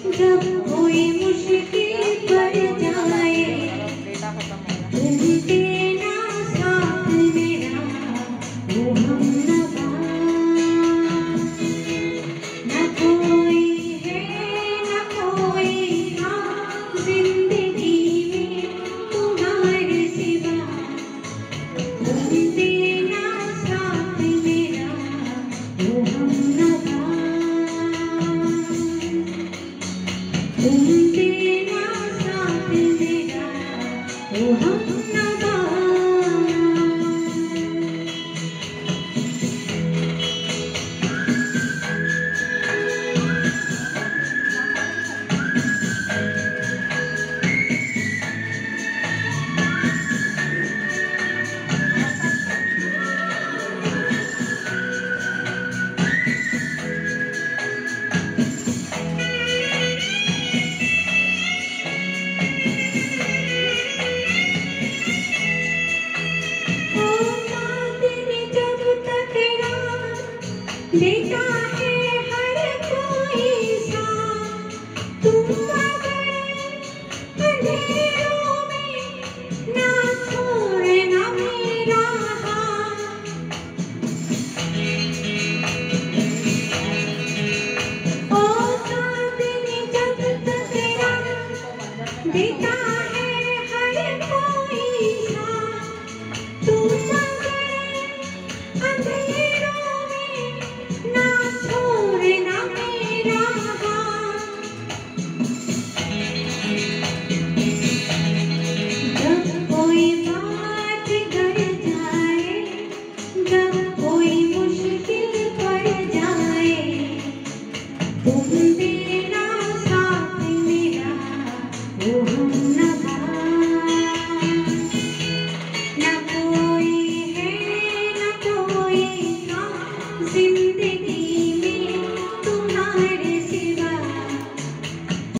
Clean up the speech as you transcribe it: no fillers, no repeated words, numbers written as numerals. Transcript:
जब कोई मुश्किल पड़ जाए तुम देना साथ मेरा वो हमनवा। न कोई है न कोई था जिंदगी में तुम्हारे सिवा, तुम देना साथ मेरा वो हमनवा। तुम देना साथ मेरा वो हमनवा। देता है हर कोई साथ, तुम अगर अंधेरों में ना छोड़ना मेरा हाथ। ओ चांदनी जब तक रात देता है हर कोई साथ, तुम